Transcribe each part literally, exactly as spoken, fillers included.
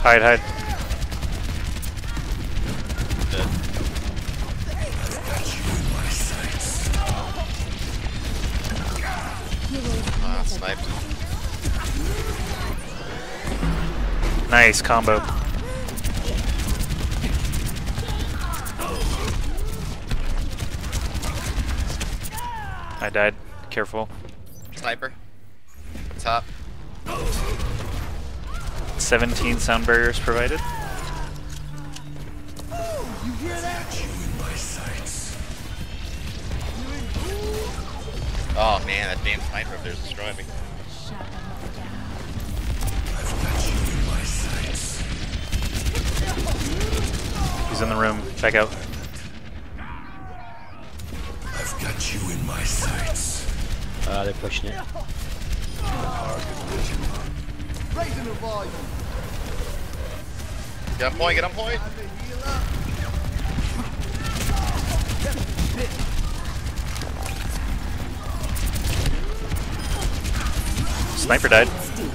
Hide, hide. Dead. Ah, sniped. Nice combo. I died. Careful. Sniper. Top. seventeen sound barriers provided. You hear that? Oh man, that damn sniper up there is destroying me. He's in the room. Back out. I've got you in my sights. Uh, they're pushing it. Raising the volume. Get on point, get on point. Sniper died.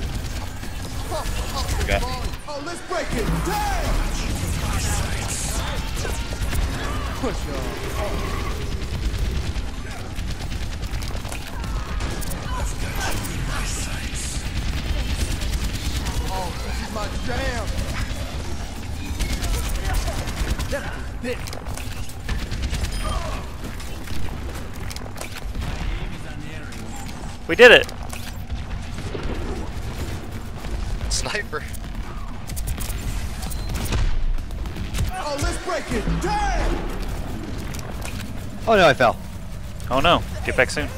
Okay. Oh, let's break it down. Push on. Oh, this is my jam. Bit. We did it. Sniper. Oh, let's break it down. Oh no, I fell. Oh no. Get back soon.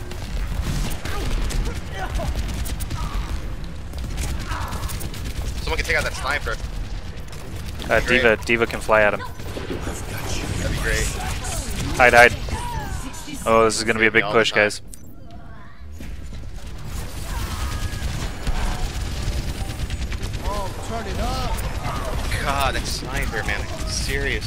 Someone can take out that sniper. Uh, Great. Diva, Diva can fly at him. That'd be great. Hide, hide. Oh, this is gonna be a big All the push, time. guys. Oh, turn it up. God, that sniper, man. Serious.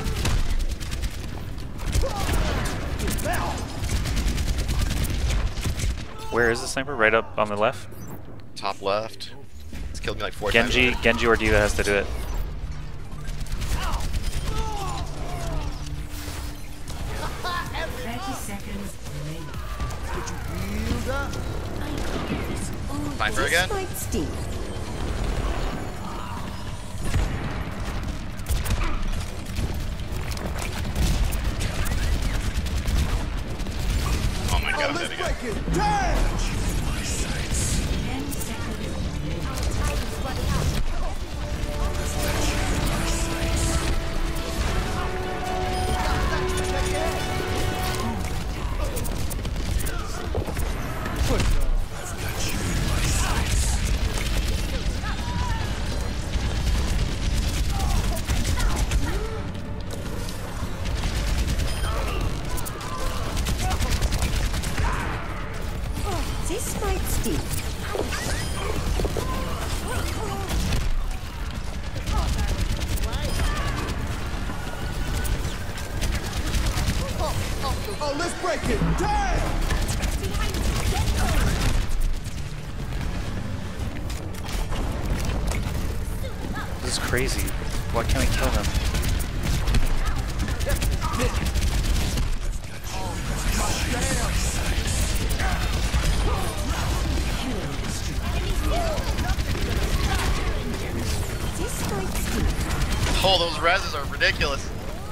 Where is the sniper? Right up on the left? Top left. It's killed me like four Genji, times. Genji or Diva has to do it. thirty seconds remaining. Healed up. Sniper again? Oh my god, Oh, I'm let's dead again. break it down. ten seconds Push on. This might sting. Oh, let's break it down. This is crazy. Why can't we kill them? This might sting. Oh, those reses are ridiculous.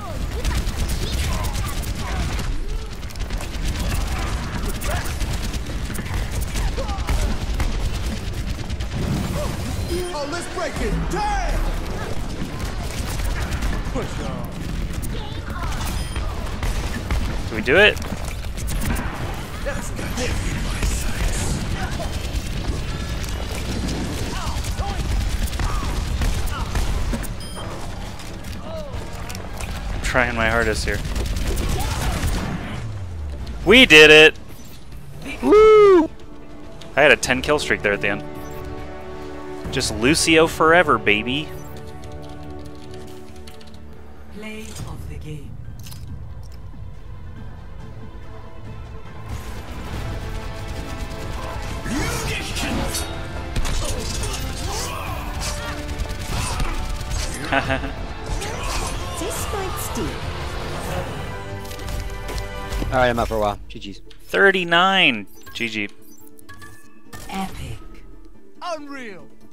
Oh, let's break it down. Push on. Do we do it? I'm trying my hardest here. We did it! Woo! I had a ten kill streak there at the end. Just Lucio forever, baby. play of the game. This might sting. Alright, I'm out for a while. G G's. thirty-nine. G G. Epic. Unreal.